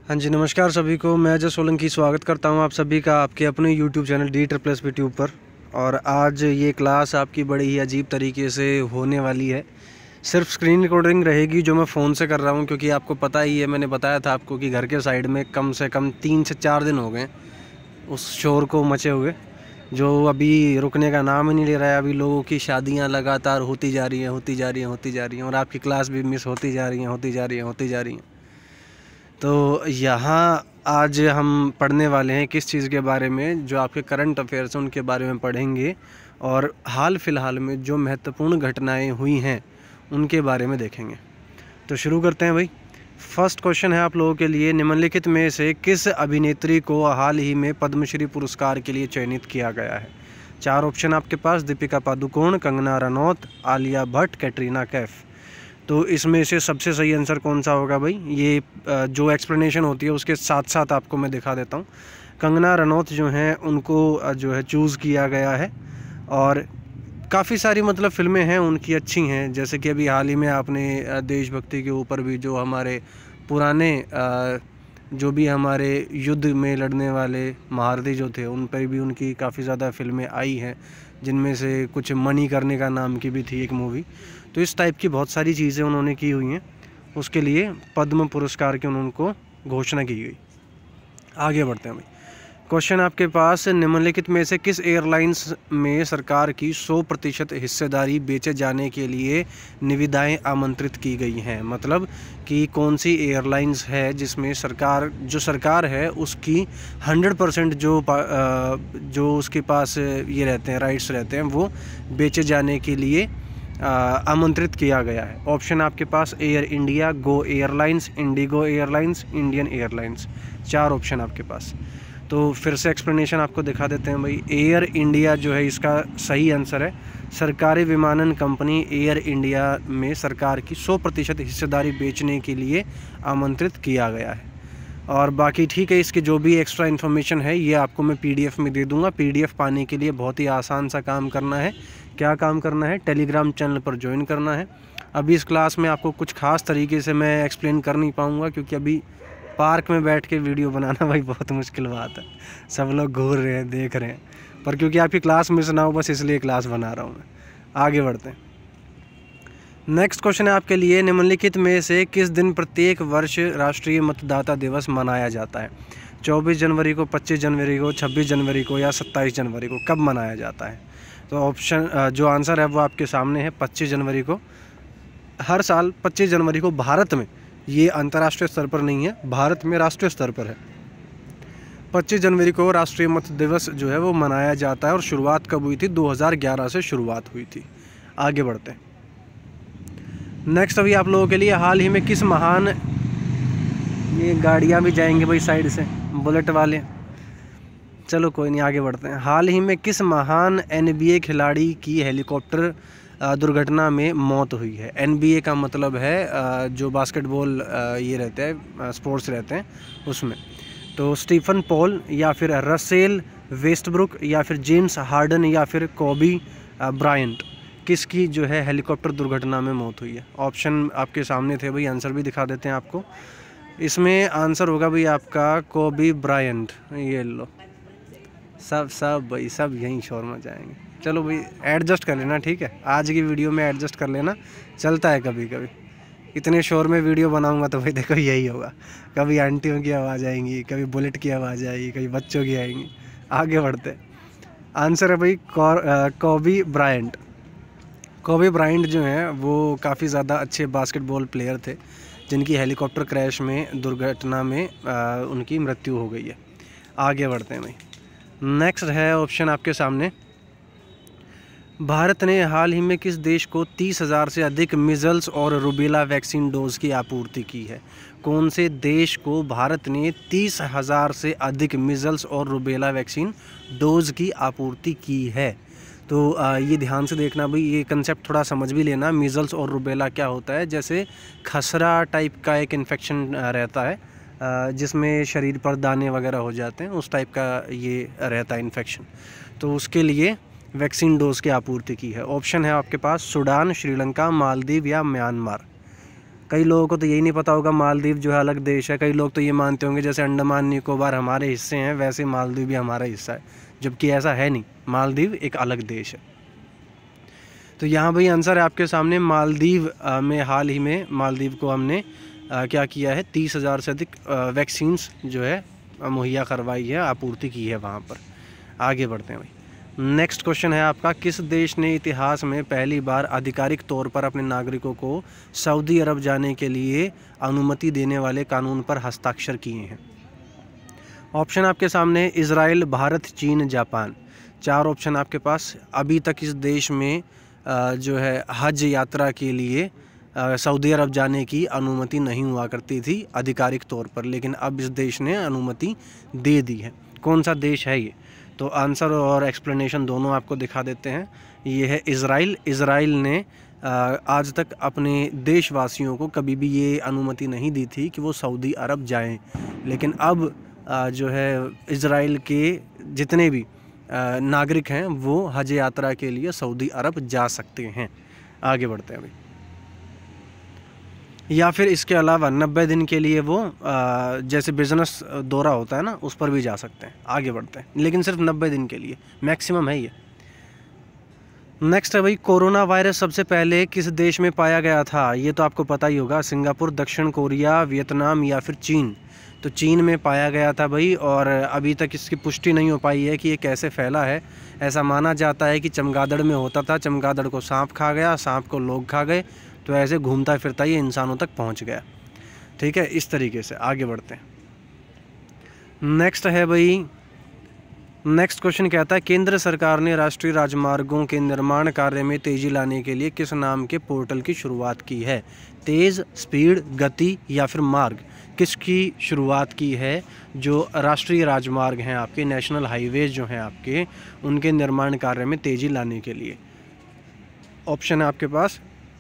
हाँ जी, नमस्कार सभी को। मैं अजय सोलंकी स्वागत करता हूँ आप सभी का आपके अपने YouTube चैनल D++ पर। और आज ये क्लास आपकी बड़ी ही अजीब तरीके से होने वाली है। सिर्फ स्क्रीन रिकॉर्डिंग रहेगी जो मैं फ़ोन से कर रहा हूँ, क्योंकि आपको पता ही है, मैंने बताया था आपको कि घर के साइड में कम से कम 3 से 4 दिन हो गए उस शोर को मचे हुए, जो अभी रुकने का नाम ही नहीं ले रहा है। अभी लोगों की शादियाँ लगातार होती जा रही हैं और आपकी क्लास भी मिस होती जा रही हैं। तो यहाँ आज हम पढ़ने वाले हैं किस चीज़ के बारे में, जो आपके करंट अफेयर्स हैं उनके बारे में पढ़ेंगे और हाल फिलहाल में जो महत्वपूर्ण घटनाएं हुई हैं उनके बारे में देखेंगे। तो शुरू करते हैं भाई। फर्स्ट क्वेश्चन है आप लोगों के लिए, निम्नलिखित में से किस अभिनेत्री को हाल ही में पद्मश्री पुरस्कार के लिए चयनित किया गया है? 4 ऑप्शन आपके पास, दीपिका पादुकोण, कंगना रनौत, आलिया भट्ट, कैटरीना कैफ। तो इसमें से सबसे सही आंसर कौन सा होगा भाई? ये जो एक्सप्लेनेशन होती है उसके साथ साथ आपको मैं दिखा देता हूँ। कंगना रनौत जो हैं उनको जो है चूज़ किया गया है, और काफ़ी सारी मतलब फ़िल्में हैं उनकी अच्छी हैं। जैसे कि अभी हाल ही में आपने देशभक्ति के ऊपर भी जो हमारे पुराने जो भी हमारे युद्ध में लड़ने वाले महारथी जो थे उन पर भी उनकी काफ़ी ज़्यादा फ़िल्में आई हैं, जिनमें से कुछ मणिकर्णिका का नाम की भी थी एक मूवी। तो इस टाइप की बहुत सारी चीज़ें उन्होंने की हुई हैं, उसके लिए पद्म पुरस्कार की उनको घोषणा की गई। आगे बढ़ते हैं भाई। क्वेश्चन आपके पास, निम्नलिखित में से किस एयरलाइंस में सरकार की 100% हिस्सेदारी बेचे जाने के लिए निविदाएं आमंत्रित की गई हैं? मतलब कि कौन सी एयरलाइंस है जिसमें सरकार है उसकी 100% जो उसके पास ये रहते हैं, राइट्स रहते हैं, वो बेचे जाने के लिए आमंत्रित किया गया है। ऑप्शन आपके पास Air India, Go Airlines, IndiGo airlines, Indian Airlines. 4 option आपके पास। तो फिर से एक्सप्लेनेशन आपको दिखा देते हैं भाई। एयर इंडिया जो है इसका सही आंसर है। सरकारी विमानन कंपनी एयर इंडिया में सरकार की 100% हिस्सेदारी बेचने के लिए आमंत्रित किया गया है। और बाकी ठीक है, इसकी जो भी एक्स्ट्रा इन्फॉर्मेशन है ये आपको मैं PDF में दे दूंगा। PDF पाने के लिए बहुत ही आसान सा काम करना है। क्या काम करना है? टेलीग्राम चैनल पर ज्वाइन करना है। अभी इस क्लास में आपको कुछ खास तरीके से मैं एक्सप्लेन कर नहीं पाऊँगा, क्योंकि अभी पार्क में बैठ के वीडियो बनाना भाई बहुत मुश्किल बात है। सब लोग घूर रहे हैं, देख रहे हैं, पर क्योंकि आपकी क्लास मिस ना हो बस इसलिए क्लास बना रहा हूँ मैं। आगे बढ़ते हैं। नेक्स्ट क्वेश्चन है आपके लिए, निम्नलिखित में से किस दिन प्रत्येक वर्ष राष्ट्रीय मतदाता दिवस मनाया जाता है? 24 जनवरी को, 25 जनवरी को, 26 जनवरी को या 27 जनवरी को? कब मनाया जाता है? तो ऑप्शन जो आंसर है वो आपके सामने है, 25 जनवरी को। हर साल 25 जनवरी को भारत में, ये अंतर्राष्ट्रीय स्तर पर नहीं है, भारत में राष्ट्रीय स्तर पर है, 25 जनवरी को राष्ट्रीय मत दिवस जो है वो मनाया जाता है। और शुरुआत कब हुई थी? 2011 से शुरुआत हुई थी। आगे बढ़ते हैं। नेक्स्ट अभी आप लोगों के लिए, हाल ही में किस महान, ये गाड़ियाँ भी जाएंगे भाई साइड से, बुलेट वाले, चलो कोई नहीं, आगे बढ़ते हैं। हाल ही में किस महान NBA खिलाड़ी की हेलीकॉप्टर दुर्घटना में मौत हुई है? NBA का मतलब है जो बास्केटबॉल ये रहते हैं, स्पोर्ट्स रहते हैं उसमें। तो स्टीफन पॉल या फिर रसेल वेस्टब्रुक या फिर जेम्स हार्डन या फिर कोबी ब्रायंट, किसकी जो है हेलीकॉप्टर दुर्घटना में मौत हुई है? ऑप्शन आपके सामने थे भाई, आंसर भी दिखा देते हैं आपको। इसमें आंसर होगा भाई आपका कोबी ब्रायंट। ये लो, सब भाई सब यहीं शोर में जाएंगे। चलो भाई एडजस्ट कर लेना, ठीक है, आज की वीडियो में एडजस्ट कर लेना, चलता है कभी कभी। इतने शोर में वीडियो बनाऊंगा तो भाई देखो यही होगा, कभी आंटियों की आवाज़ आएंगी, कभी बुलेट की आवाज़ आएगी, कभी बच्चों की आएंगी। आगे बढ़ते, आंसर है भाई कोबी ब्रायंट। कोबी ब्रायंट जो हैं वो काफ़ी ज़्यादा अच्छे बास्केटबॉल प्लेयर थे, जिनकी हेलीकॉप्टर क्रैश में दुर्घटना में उनकी मृत्यु हो गई है। आगे बढ़ते हैं भाई। नेक्स्ट है ऑप्शन आपके सामने, भारत ने हाल ही में किस देश को 30,000 से अधिक मिज़ल्स और रूबेला वैक्सीन डोज की आपूर्ति की है? कौन से देश को भारत ने 30,000 से अधिक मिज़ल्स और रूबेला वैक्सीन डोज की आपूर्ति की है? तो ये ध्यान से देखना भाई, ये कंसेप्ट थोड़ा समझ भी लेना। मिज़ल्स और रूबेला क्या होता है? जैसे खसरा टाइप का एक इन्फेक्शन रहता है, जिसमें शरीर पर दाने वगैरह हो जाते हैं, उस टाइप का ये रहता है इन्फेक्शन। तो उसके लिए वैक्सीन डोज की आपूर्ति की है। ऑप्शन है आपके पास सूडान, श्रीलंका, मालदीव या म्यांमार। कई लोगों को तो यही नहीं पता होगा मालदीव जो है अलग देश है। कई लोग तो ये मानते होंगे जैसे अंडमान निकोबार हमारे हिस्से हैं वैसे मालदीव भी हमारा हिस्सा है, जबकि ऐसा है नहीं, मालदीव एक अलग देश है। तो यहाँ भाई आंसर है आपके सामने, मालदीव में हाल ही में मालदीव को हमने क्या किया है, 30,000 से अधिक वैक्सीन्स जो है मुहैया करवाई है, आपूर्ति की है वहाँ पर। आगे बढ़ते हैं भाई। नेक्स्ट क्वेश्चन है आपका, किस देश ने इतिहास में पहली बार आधिकारिक तौर पर अपने नागरिकों को सऊदी अरब जाने के लिए अनुमति देने वाले कानून पर हस्ताक्षर किए हैं? ऑप्शन आपके सामने, इजराइल, भारत, चीन, जापान। 4 ऑप्शन आपके पास। अभी तक इस देश में जो है हज यात्रा के लिए सऊदी अरब जाने की अनुमति नहीं हुआ करती थी आधिकारिक तौर पर, लेकिन अब इस देश ने अनुमति दे दी है। कौन सा देश है ये? तो आंसर और एक्सप्लेनेशन दोनों आपको दिखा देते हैं। ये है इजराइल। इजराइल ने आज तक अपने देशवासियों को कभी भी ये अनुमति नहीं दी थी कि वो सऊदी अरब जाएं, लेकिन अब जो है इजराइल के जितने भी नागरिक हैं वो हज यात्रा के लिए सऊदी अरब जा सकते हैं। आगे बढ़ते हैं भाई। या फिर इसके अलावा 90 दिन के लिए वो जैसे बिज़नेस दौरा होता है ना, उस पर भी जा सकते हैं। आगे बढ़ते हैं, लेकिन सिर्फ 90 दिन के लिए मैक्सिमम है ये। नेक्स्ट है भाई, कोरोना वायरस सबसे पहले किस देश में पाया गया था? ये तो आपको पता ही होगा, सिंगापुर, दक्षिण कोरिया, वियतनाम या फिर चीन। तो चीन में पाया गया था भाई, और अभी तक इसकी पुष्टि नहीं हो पाई है कि ये कैसे फैला है। ऐसा माना जाता है कि चमगादड़ में होता था, चमगादड़ को सांप खा गया, सांप को लोग खा गए, तो ऐसे घूमता फिरता ये इंसानों तक पहुंच गया। ठीक है, इस तरीके से आगे बढ़ते हैं। नेक्स्ट है भाई, नेक्स्ट क्वेश्चन कहता है, केंद्र सरकार ने राष्ट्रीय राजमार्गों के निर्माण कार्य में तेज़ी लाने के लिए किस नाम के पोर्टल की शुरुआत की है? तेज़, स्पीड, गति या फिर मार्ग? किसकी शुरुआत की है? जो राष्ट्रीय राजमार्ग हैं आपके, नेशनल हाईवेज जो हैं आपके, उनके निर्माण कार्य में तेज़ी लाने के लिए। ऑप्शन है आपके पास,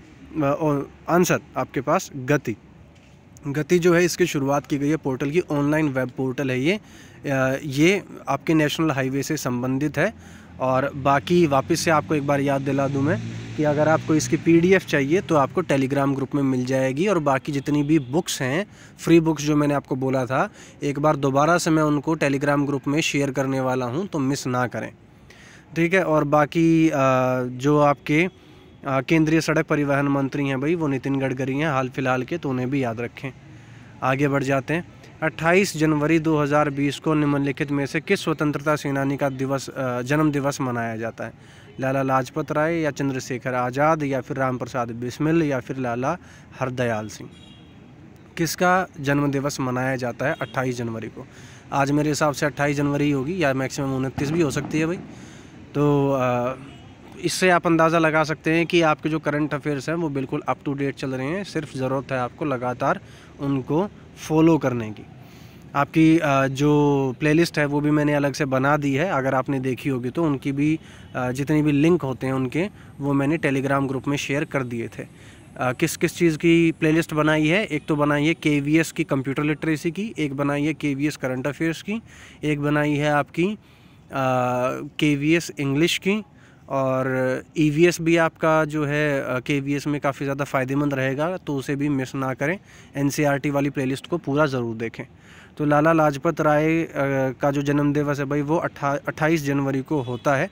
आंसर आपके पास गति। गति जो है इसकी शुरुआत की गई है पोर्टल की, ऑनलाइन वेब पोर्टल है ये आपके नेशनल हाईवे से संबंधित है। और बाकी वापस से आपको एक बार याद दिला दूं मैं कि अगर आपको इसकी PDF चाहिए तो आपको टेलीग्राम ग्रुप में मिल जाएगी, और बाकी जितनी भी बुक्स हैं, फ्री बुक्स जो मैंने आपको बोला था, एक बार दोबारा से मैं उनको टेलीग्राम ग्रुप में शेयर करने वाला हूँ, तो मिस ना करें। ठीक है, और बाकी जो आपके केंद्रीय सड़क परिवहन मंत्री हैं भाई, वो नितिन गडकरी हैं हाल फिलहाल के, तो उन्हें भी याद रखें। आगे बढ़ जाते हैं। 28 जनवरी 2020 को निम्नलिखित में से किस स्वतंत्रता सेनानी का जन्म दिवस मनाया जाता है? लाला लाजपत राय या चंद्रशेखर आज़ाद या फिर राम प्रसाद बिस्मिल या फिर लाला हरदयाल सिंह? किसका जन्म दिवस मनाया जाता है 28 जनवरी को? आज मेरे हिसाब से 28 जनवरी होगी, या मैक्सिमम 29 भी हो सकती है भाई। तो इससे आप अंदाज़ा लगा सकते हैं कि आपके जो करंट अफेयर्स हैं वो बिल्कुल अप टू डेट चल रहे हैं। सिर्फ ज़रूरत है आपको लगातार उनको फॉलो करने की। आपकी जो प्लेलिस्ट है वो भी मैंने अलग से बना दी है, अगर आपने देखी होगी तो उनकी भी जितनी भी लिंक होते हैं उनके, वो मैंने टेलीग्राम ग्रुप में शेयर कर दिए थे। किस किस चीज़ की प्लेलिस्ट बनाई है? एक तो बनाई है KVS की कंप्यूटर लिटरेसी की, एक बनाई है KVS करंट अफेयर्स की, एक बनाई है आपकी KVS इंग्लिश की, और EVS भी आपका जो है KVS में काफ़ी ज़्यादा फ़ायदेमंद रहेगा, तो उसे भी मिस ना करें। NCERT वाली प्लेलिस्ट को पूरा ज़रूर देखें। तो लाला लाजपत राय का जो जन्म दिवस है भाई वो 28 जनवरी को होता है।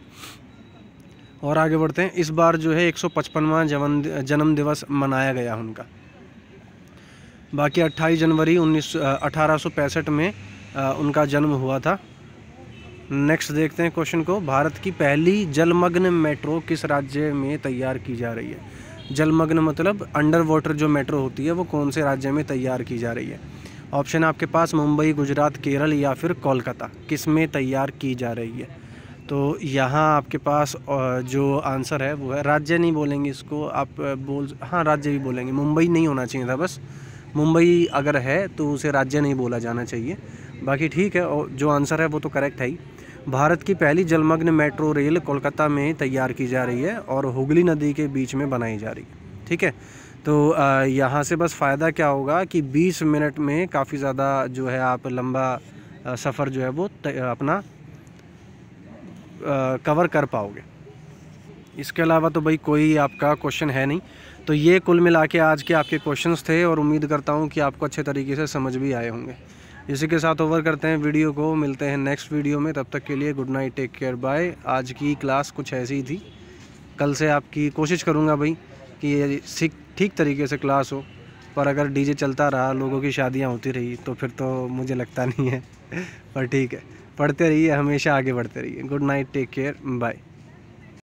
और आगे बढ़ते हैं। इस बार जो है 155वां जन्म दिवस मनाया गया उनका। बाकी 28 जनवरी 1865 में उनका जन्म हुआ था। नेक्स्ट देखते हैं क्वेश्चन को। भारत की पहली जलमग्न मेट्रो किस राज्य में तैयार की जा रही है? जलमग्न मतलब अंडर वाटर जो मेट्रो होती है वो कौन से राज्य में तैयार की जा रही है? ऑप्शन आपके पास मुंबई, गुजरात, केरल या फिर कोलकाता। किस में तैयार की जा रही है? तो यहाँ आपके पास जो आंसर है वो है, राज्य नहीं बोलेंगे इसको आप, राज्य भी बोलेंगे। मुंबई नहीं होना चाहिए था, बस मुंबई अगर है तो उसे राज्य नहीं बोला जाना चाहिए। बाकी ठीक है, और जो आंसर है वो तो करेक्ट है ही। भारत की पहली जलमग्न मेट्रो रेल कोलकाता में तैयार की जा रही है और हुगली नदी के बीच में बनाई जा रही है। ठीक है, तो यहाँ से बस फ़ायदा क्या होगा कि 20 मिनट में काफ़ी ज़्यादा जो है आप लंबा सफ़र जो है वो अपना कवर कर पाओगे। इसके अलावा तो भाई कोई आपका क्वेश्चन है नहीं। तो ये कुल मिला के आज के आपके क्वेश्चंस थे और उम्मीद करता हूँ कि आपको अच्छे तरीके से समझ भी आए होंगे। इसी के साथ ओवर करते हैं वीडियो को, मिलते हैं नेक्स्ट वीडियो में। तब तक के लिए good night, take care, bye. आज की क्लास कुछ ऐसी ही थी, कल से आपकी कोशिश करूँगा भाई कि ये ठीक तरीके से क्लास हो, पर अगर डीजे चलता रहा, लोगों की शादियाँ होती रही तो फिर तो मुझे लगता नहीं है। पर ठीक है, पढ़ते रहिए, हमेशा आगे बढ़ते रहिए। Good night, take care, bye.